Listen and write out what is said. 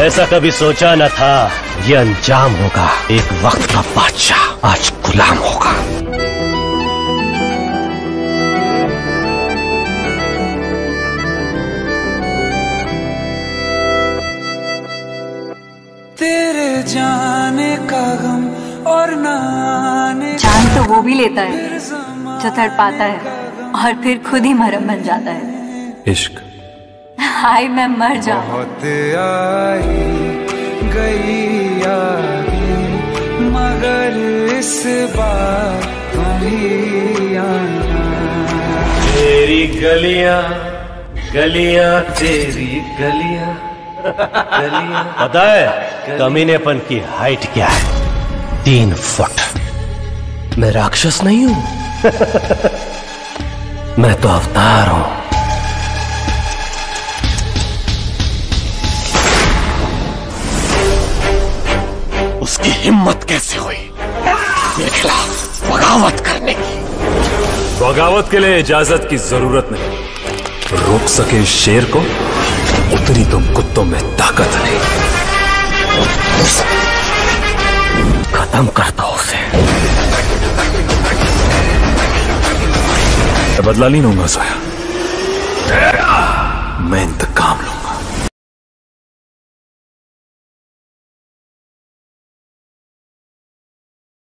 ऐसा कभी सोचा न था ये अंजाम होगा। एक वक्त का बादशाह आज गुलाम होगा। तेरे जाने का गम और न आने। जान तो वो भी लेता है जो तड़पाता है और फिर खुद ही मरहम बन जाता है। इश्क हाय मैं मर जाऊं। बहुत आई गई यारी मगर इस बार तुम ही आना। तेरी गलियां गलियां तेरी गलियां गलियां। पता है कमीनेपन की हाइट क्या है? 3 फुट। मैं राक्षस नहीं हूं। मैं तो अवतार हूं। उसकी हिम्मत कैसे हुई मेरे खिलाफ बगावत करने की? बगावत के लिए इजाजत की जरूरत नहीं। रोक सके शेर को उतनी तो कुत्तों में ताकत नहीं। खत्म करता उसे। बदला नहीं लूंगा सोया, मैं इंतकाम लूंगा।